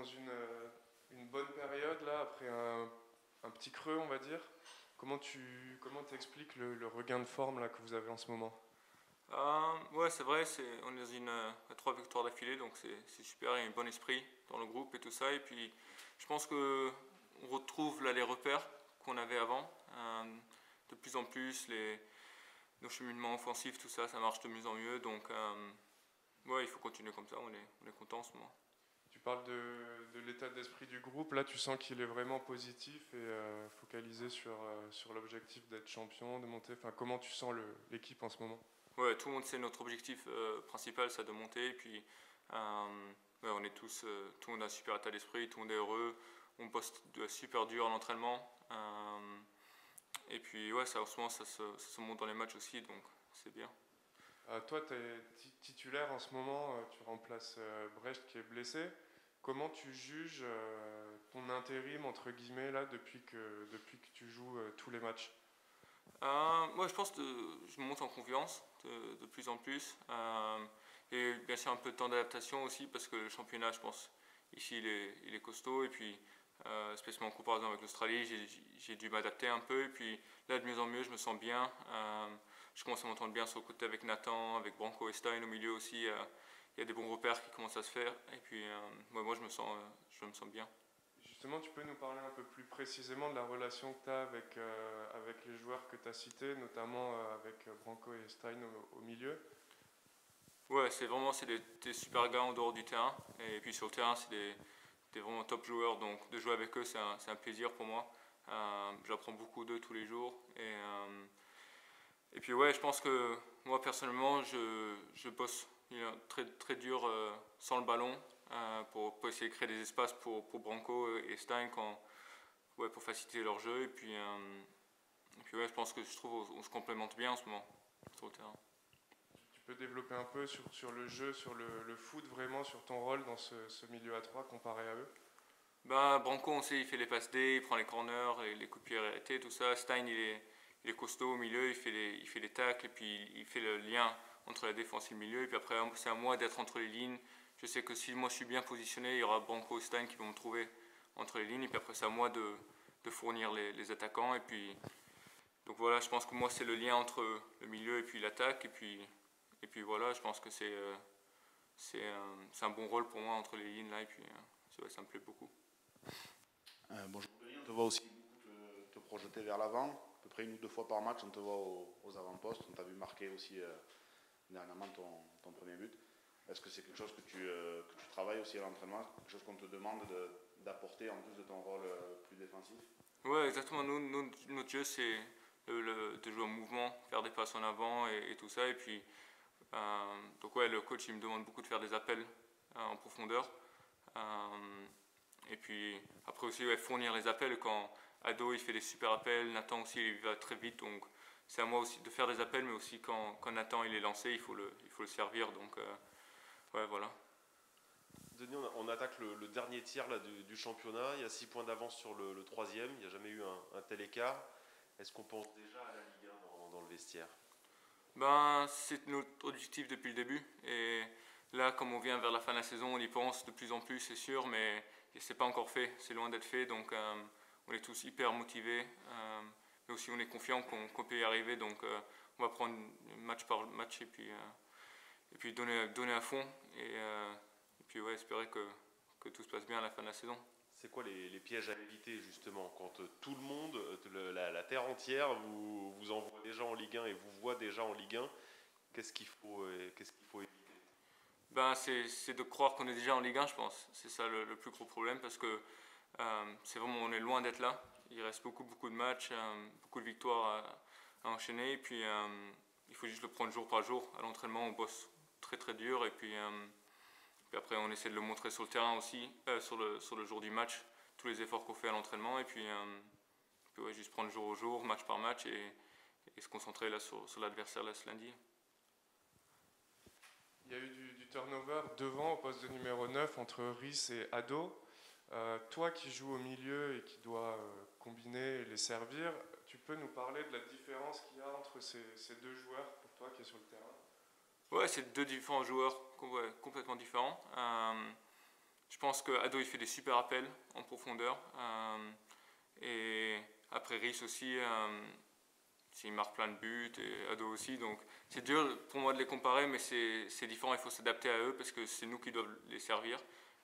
dans une bonne période là, après un petit creux, on va dire. Comment t'expliques le regain de forme là, que vous avez en ce moment? Ouais, c'est vrai, on est dans trois victoires d'affilée, donc c'est super, il y a un bon esprit dans le groupe et tout ça. Et puis, je pense que on retrouve là les repères qu'on avait avant. De plus en plus, nos cheminements offensifs, tout ça, ça marche de mieux en mieux. Donc, ouais, il faut continuer comme ça, on est content en ce moment. Tu parles de l'état d'esprit du groupe, là tu sens qu'il est vraiment positif et focalisé sur l'objectif d'être champion, de monter. Enfin, comment tu sens l'équipe en ce moment? Ouais, tout le monde sait notre objectif principal, c'est de monter. Et puis, ouais, on est tous, tout le monde a un super état d'esprit, tout le monde est heureux. On poste super dur en entraînement. Et puis, ouais, ça, en ce moment, ça se monte dans les matchs aussi, donc c'est bien. Toi, tu es titulaire en ce moment, tu remplaces Brecht qui est blessé. Comment tu juges ton intérim, entre guillemets, là, depuis que tu joues tous les matchs? Moi, je pense que je monte en confiance de plus en plus. Et bien sûr, un peu de temps d'adaptation aussi, parce que le championnat, je pense, ici, il est costaud. Et puis, spécialement en comparaison avec l'Australie, j'ai dû m'adapter un peu. Et puis là, de mieux en mieux, je me sens bien. Je commence à m'entendre bien sur le côté avec Nathan, avec Branco et Stein au milieu aussi. Il y a des bons repères qui commencent à se faire. Et puis, moi, je me sens bien. Justement, tu peux nous parler un peu plus précisément de la relation que tu as avec les joueurs que tu as cités, notamment avec Branco et Stein au milieu? Ouais, c'est des super gars en dehors du terrain. Et puis sur le terrain, des vraiment top joueurs. Donc de jouer avec eux, c'est un plaisir pour moi. J'apprends beaucoup d'eux tous les jours. Et puis ouais, je pense que moi personnellement, je bosse très, très dur sans le ballon pour essayer de créer des espaces pour Branco et Stein ouais, pour faciliter leur jeu. Et puis ouais, je pense que je trouve on se complémente bien en ce moment sur le terrain. Tu peux développer un peu sur le jeu, sur le foot, vraiment, sur ton rôle dans ce milieu à 3 comparé à eux? Ben, Branco, on sait, il fait les passes D, il prend les corners, les coups de pied arrêtés, tout ça. Stein, il est costaud au milieu, il fait les tacles, et puis il fait le lien entre la défense et le milieu. Et puis après, c'est à moi d'être entre les lignes. Je sais que si moi je suis bien positionné, il y aura Branco et Stein qui vont me trouver entre les lignes. Et puis après, c'est à moi de fournir les attaquants. Donc voilà, je pense que moi, c'est le lien entre le milieu et puis l'attaque. Et puis voilà, je pense que c'est un bon rôle pour moi entre les lignes là. Et puis ouais, ça me plaît beaucoup. Bonjour Denis, on te voit aussi beaucoup te projeter vers l'avant. À peu près une ou deux fois par match, on te voit aux avant-postes. On t'a vu marquer aussi dernièrement ton premier but. Est-ce que c'est quelque chose que tu travailles aussi à l'entraînement, quelque chose qu'on te demande d'apporter en plus de ton rôle plus défensif? Ouais, exactement. Notre jeu, c'est de jouer en mouvement, faire des passes en avant et tout ça. Et puis, donc ouais, le coach, il me demande beaucoup de faire des appels en profondeur. Euh, et puis, après aussi, ouais, fournir les appels. Quand Ado, il fait des super appels, Nathan aussi, il va très vite. Donc, c'est à moi aussi de faire des appels, mais aussi quand Nathan, il est lancé, il faut le servir. Donc, ouais, voilà. Denis, on attaque le dernier tiers là, du championnat. Il y a 6 points d'avance sur le troisième. Il n'y a jamais eu un tel écart. Est-ce qu'on pense déjà à la Ligue 1 dans le vestiaire? Ben, c'est notre objectif depuis le début. Et là, comme on vient vers la fin de la saison, on y pense de plus en plus, c'est sûr, mais c'est pas encore fait. C'est loin d'être fait. Donc, on est tous hyper motivés. Mais aussi, on est confiant qu'on peut y arriver. Donc, on va prendre match par match et puis donner à fond. Et puis, ouais, espérer que tout se passe bien à la fin de la saison. C'est quoi les pièges à éviter justement quand tout le monde, la terre entière, vous envoie déjà en Ligue 1 et vous voit déjà en Ligue 1? Qu'est-ce qu'il faut éviter? Ben, c'est de croire qu'on est déjà en Ligue 1, je pense. C'est ça le plus gros problème parce que c'est vraiment, on est loin d'être là. Il reste beaucoup de matchs, beaucoup de victoires à enchaîner. Et puis, il faut juste le prendre jour par jour. À l'entraînement, on bosse très très dur. Puis après, on essaie de le montrer sur le terrain aussi, sur le jour du match, tous les efforts qu'on fait à l'entraînement. Puis ouais, juste prendre jour au jour, match par match et se concentrer là sur l'adversaire là ce lundi. Il y a eu du turnover devant au poste de numéro 9 entre Rhys et Ado. Toi qui joues au milieu et qui dois combiner et les servir, tu peux nous parler de la différence qu'il y a entre ces deux joueurs pour toi qui est sur le terrain? Ouais, c'est deux différents joueurs ouais, complètement différents. Je pense que Ado il fait des super appels en profondeur. Et après Rhys aussi, il marque plein de buts et Ado aussi. Donc c'est dur pour moi de les comparer, mais c'est différent. Il faut s'adapter à eux parce que c'est nous qui devons les servir.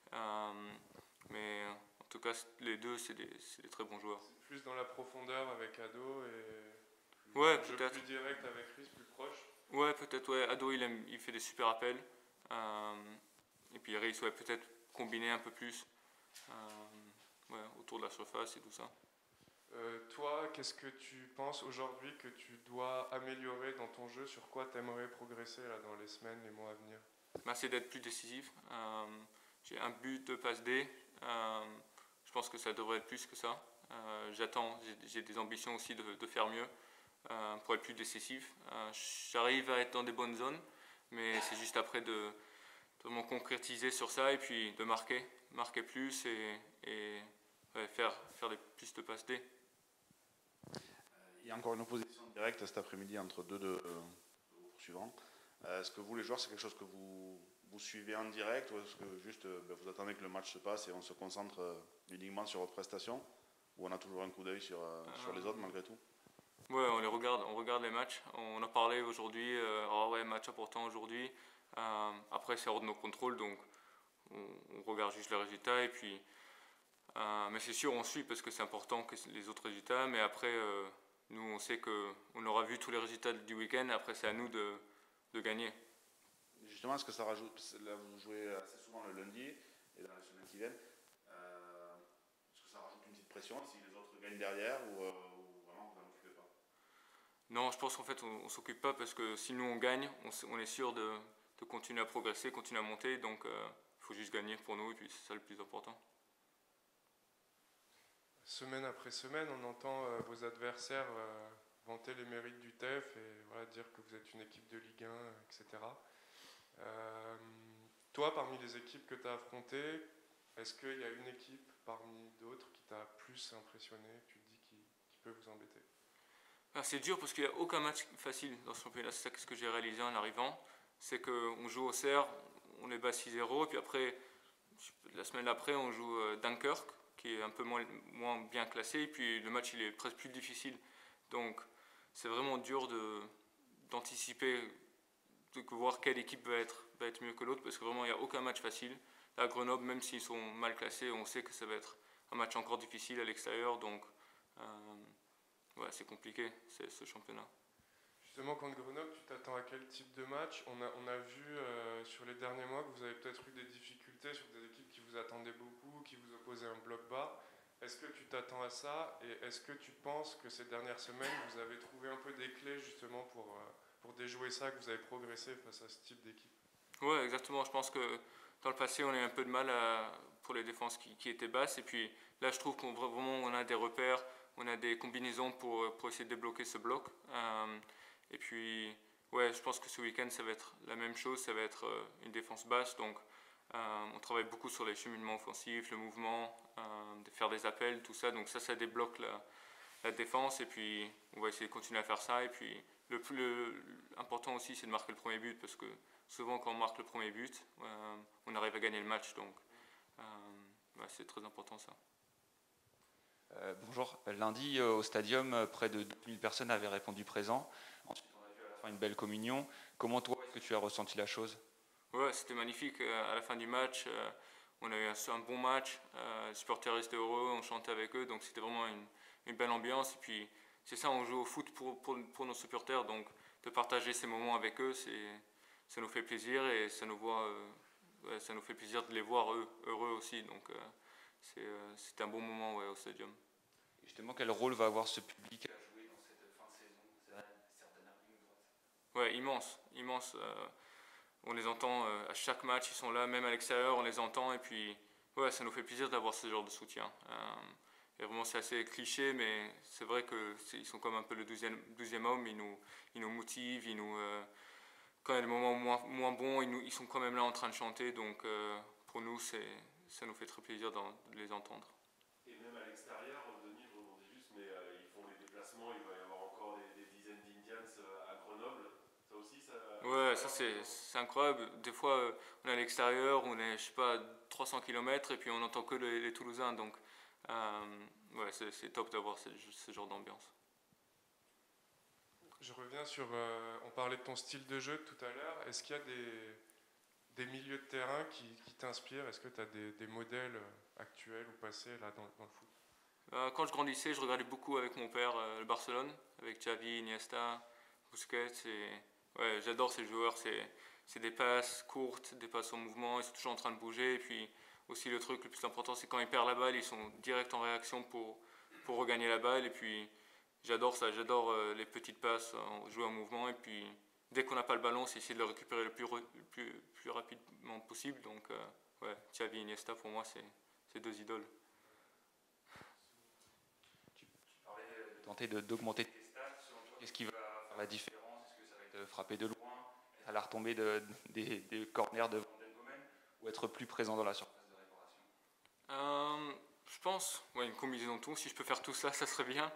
Mais en tout cas, les deux, c'est des très bons joueurs. C'est plus dans la profondeur avec Ado et Ouais, un jeu peut-être. plus direct avec Rhys, plus proche. Ouais, peut-être. Ouais. Ado, il fait des super appels. Et puis Rhys, ouais, peut-être combiner un peu plus ouais, autour de la surface et tout ça. Toi, qu'est-ce que tu penses aujourd'hui que tu dois améliorer dans ton jeu? Sur quoi tu aimerais progresser là, dans les semaines, les mois à venir? Bah, c'est d'être plus décisif. J'ai un but de passe D. Je pense que ça devrait être plus que ça. J'ai des ambitions aussi de faire mieux pour être plus décisif. J'arrive à être dans des bonnes zones, mais c'est juste après de vraiment concrétiser sur ça et puis de marquer plus et ouais, faire plus de passes D. Il y a encore une opposition directe cet après-midi entre deux de vos poursuivants. Est-ce que vous, les joueurs, c'est quelque chose que vous suivez en direct ou est-ce que juste vous attendez que le match se passe et on se concentre uniquement sur votre prestation ou on a toujours un coup d'œil sur les autres malgré tout? Ouais, on regarde les matchs. On a parlé aujourd'hui, ouais, match important aujourd'hui. Après, c'est hors de nos contrôles, donc on regarde juste les résultats et puis. Mais c'est sûr, on suit parce que c'est important que les autres résultats. Mais après, nous, on sait qu'on aura vu tous les résultats du week-end. Après, c'est à nous de gagner. Justement, est-ce que ça rajoute, là vous jouez assez souvent le lundi et dans les semaines qui viennent, est-ce que ça rajoute une petite pression si les autres gagnent derrière ou vraiment vous n'en occupez pas? Non, je pense qu'en fait, on ne s'occupe pas parce que si nous on gagne, on est sûr de continuer à progresser, continuer à monter. Donc, il faut juste gagner pour nous et puis c'est ça le plus important. Semaine après semaine, on entend vos adversaires vanter les mérites du TEF et voilà, dire que vous êtes une équipe de Ligue 1, etc. Toi, parmi les équipes que tu as affrontées, est-ce qu'il y a une équipe parmi d'autres qui t'a plus impressionné, tu te dis, qui peut vous embêter? C'est dur parce qu'il n'y a aucun match facile dans ce championnat. C'est ça que j'ai réalisé en arrivant. C'est qu'on joue au Cerf, on est bas 6-0, et puis après, la semaine d'après, on joue Dunkerque, qui est un peu moins bien classé, et puis le match il est presque plus difficile. Donc c'est vraiment dur d'anticiper, de voir quelle équipe va être mieux que l'autre, parce que vraiment il n'y a aucun match facile. Là, à Grenoble, même s'ils sont mal classés, on sait que ça va être un match encore difficile à l'extérieur, donc ouais, c'est compliqué, ce championnat. Justement, contre Grenoble, tu t'attends à quel type de match? On a vu sur les derniers mois que vous avez peut-être eu des difficultés sur des équipes qui vous attendaient beaucoup, qui vous opposaient un bloc bas. Est-ce que tu t'attends à ça et est-ce que tu penses que ces dernières semaines, vous avez trouvé un peu des clés justement pour déjouer ça, que vous avez progressé face à ce type d'équipe? Ouais, exactement. Je pense que dans le passé, on a eu un peu de mal pour les défenses qui étaient basses. Et puis là, je trouve on a des repères, on a des combinaisons pour essayer de débloquer ce bloc. Et puis, ouais, je pense que ce week-end, ça va être la même chose. Ça va être une défense basse. Donc, on travaille beaucoup sur les cheminements offensifs, le mouvement, de faire des appels, tout ça. Donc ça débloque la défense. Et puis, on va essayer de continuer à faire ça. Et puis, le plus important aussi, c'est de marquer le premier but parce que souvent, quand on marque le premier but, on arrive à gagner le match. Donc, ouais, c'est très important ça. Bonjour. Lundi, au stadium, près de 2000 personnes avaient répondu présent. Ensuite, on a vu à la fin une belle communion. Comment toi, est-ce que tu as ressenti la chose? Ouais, c'était magnifique. À la fin du match, on a eu un bon match. Les supporters restaient heureux, on chantait avec eux. Donc, c'était vraiment une belle ambiance. Et puis, c'est ça, on joue au foot pour nos supporters. Donc, de partager ces moments avec eux, ça nous fait plaisir et ça nous fait plaisir de les voir heureux aussi. Donc, c'était un bon moment ouais, au stadium. Justement, quel rôle va avoir ce public à jouer dans cette fin de saison, cette dernière ligne droite? Ouais, immense. On les entend à chaque match, ils sont là, même à l'extérieur, on les entend. Et puis, ouais, ça nous fait plaisir d'avoir ce genre de soutien. Et vraiment, c'est assez cliché, mais c'est vrai qu'ils sont comme un peu le 12e homme. Ils nous motivent, quand il y a des moments moins bons, ils sont quand même là en train de chanter. Donc, pour nous, ça nous fait très plaisir de les entendre. Et même à l'extérieur, Denis, je rebondis juste, mais ils font les déplacements, il va y avoir encore des dizaines d'Indians à Grenoble. Ça aussi, ça Ouais, ça c'est incroyable. Des fois, on est à l'extérieur, on est, je sais pas, 300 km et puis on n'entend que les Toulousains. Donc, ouais, c'est top d'avoir ce genre d'ambiance. Je reviens sur, on parlait de ton style de jeu tout à l'heure. Est-ce qu'il y a des milieux de terrain qui t'inspirent? Est-ce que tu as des modèles actuels ou passés là, dans le foot? Quand je grandissais, je regardais beaucoup avec mon père le Barcelone, avec Xavi, Iniesta, Busquets. Ouais, j'adore ces joueurs. C'est des passes courtes, des passes en mouvement. Ils sont toujours en train de bouger. Et puis aussi le truc le plus important, c'est quand ils perdent la balle, ils sont direct en réaction pour regagner la balle. Et puis j'adore ça. J'adore les petites passes, jouer en mouvement. Et puis dès qu'on n'a pas le ballon, c'est essayer de le récupérer le plus rapidement possible. Donc ouais, Xavi, Iniesta, pour moi, c'est deux idoles. Tenter d'augmenter tes stats, selon toi, qu'est-ce qui va faire la différence? Est-ce que ça va être frapper de loin, à la retombée des corners de Van Den Bomen, ou être plus présent dans la surface de réparation? Je pense, ouais, une combinaison de tout. Si je peux faire tout ça, ça serait bien.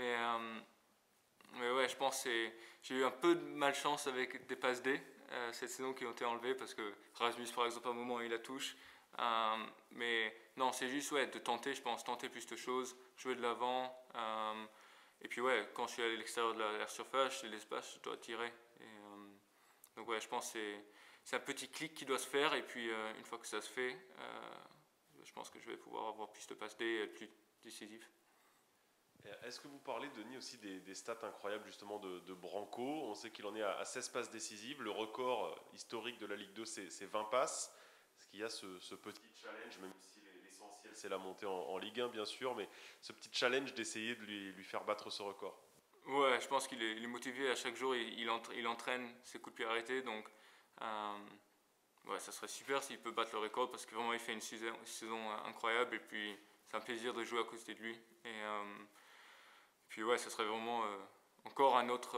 Mais ouais, je pense que j'ai eu un peu de malchance avec des passes D cette saison qui ont été enlevées parce que Rasmus, par exemple, à un moment, il la touche. Mais non, c'est juste ouais, de tenter, je pense, tenter plus de choses, jouer de l'avant. Et puis ouais, quand je suis à l'extérieur de la surface, j'ai l'espace, je dois tirer. Donc ouais, je pense que c'est un petit clic qui doit se faire. Et puis une fois que ça se fait, je pense que je vais pouvoir avoir plus de passes D et être plus décisif. Est-ce que vous parlez, Denis, aussi des stats incroyables justement de Branco? On sait qu'il en est à 16 passes décisives. Le record historique de la Ligue 2, c'est 20 passes. Est-ce qu'il y a ce petit challenge, même si l'essentiel c'est la montée en Ligue 1 bien sûr, mais ce petit challenge d'essayer de lui faire battre ce record? Ouais, je pense qu'il est motivé à chaque jour, il entraîne ses coups de pied arrêtés, donc ouais, ça serait super s'il peut battre le record parce que vraiment il fait une saison incroyable et puis c'est un plaisir de jouer à côté de lui. Et puis ouais, ça serait vraiment encore un autre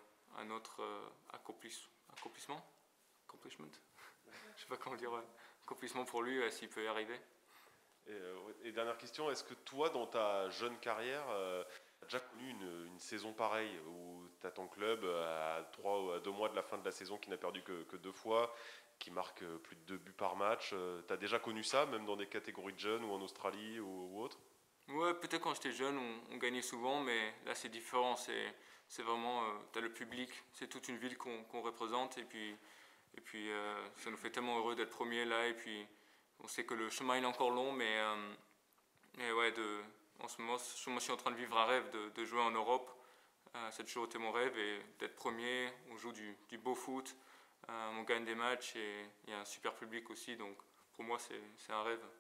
accomplissement, je sais pas comment dire, ouais. Accomplissement pour lui s'il peut y arriver. Et dernière question, est-ce que toi, dans ta jeune carrière, tu as déjà connu une saison pareille où tu as ton club à 3 ou à 2 mois de la fin de la saison qui n'a perdu que 2 fois, qui marque plus de 2 buts par match? Tu as déjà connu ça, même dans des catégories de jeunes ou en Australie ou autre? Ouais, peut-être quand j'étais jeune, on gagnait souvent, mais là c'est différent. C'est vraiment, t'as le public, c'est toute une ville qu'on représente, et puis ça nous fait tellement heureux d'être premier là, et puis on sait que le chemin il est encore long, mais ouais, en ce moment, je suis en train de vivre un rêve de jouer en Europe. Ça a toujours été mon rêve, et d'être premier, on joue du beau foot, on gagne des matchs, et il y a un super public aussi, donc pour moi c'est un rêve.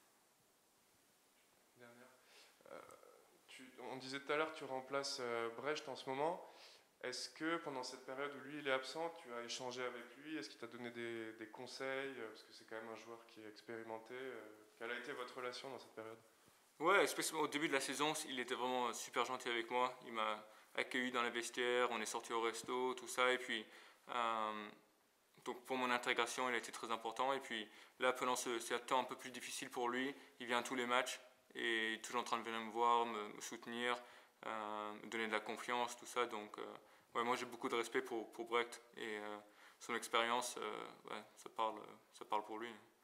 On disait tout à l'heure que tu remplaces Brecht en ce moment. Est-ce que pendant cette période où lui il est absent, tu as échangé avec lui? Est-ce qu'il t'a donné des conseils? Parce que c'est quand même un joueur qui est expérimenté. Quelle a été votre relation dans cette période? Ouais, spécialement au début de la saison, il était vraiment super gentil avec moi. Il m'a accueilli dans les vestiaires, on est sorti au resto, tout ça. Et puis, donc pour mon intégration, il a été très important. Et puis là, pendant ce temps un peu plus difficile pour lui, il vient à tous les matchs et il est toujours en train de venir me voir, me soutenir, me donner de la confiance, tout ça. Donc, ouais, moi j'ai beaucoup de respect pour Brecht et son expérience, ouais, ça parle pour lui.